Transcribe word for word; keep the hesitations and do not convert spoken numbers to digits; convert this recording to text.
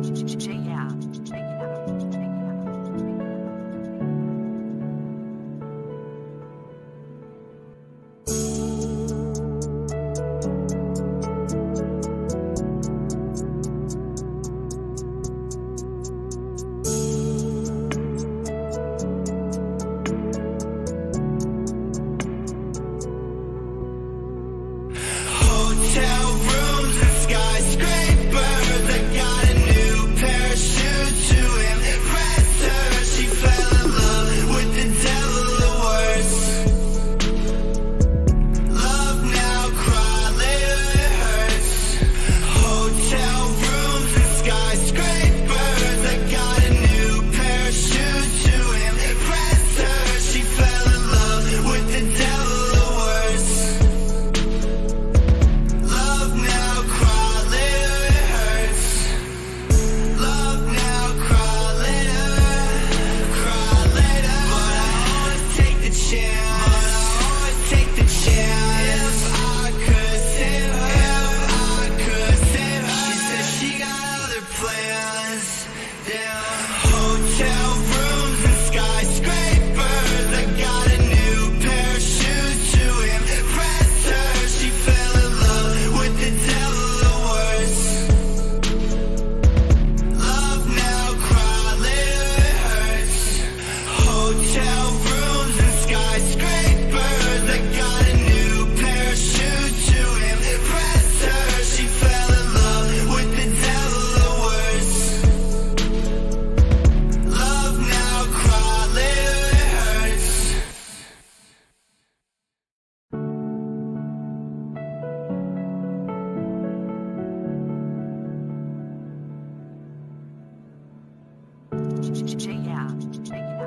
Yeah, check it out. Check it out. Hotel rooms and skyscrapers. I got a new parachute to impress her. She fell in love with the devil or worse. Love now, cry later, it hurts. Hotel rooms and skyscrapers. I got a new parachute to impress her. She fell in love with the devil or worse. Love now, cry later, it hurts. Love now, cry later, cry later. But I always take the chance, but I always take the chance. If I could save her, if I could save her. She said she got other plans. Damn. Hotel rooms and skyscrapers. I got a new parachute to impress her. She fell in love with the devil or worse. Love now, cry later, it hurts. Hotel rooms and skyscrapers. I got a new parachute to impress her. She fell in love with the devil or worse. Love now, cry later, it hurts. Yeah, check it out.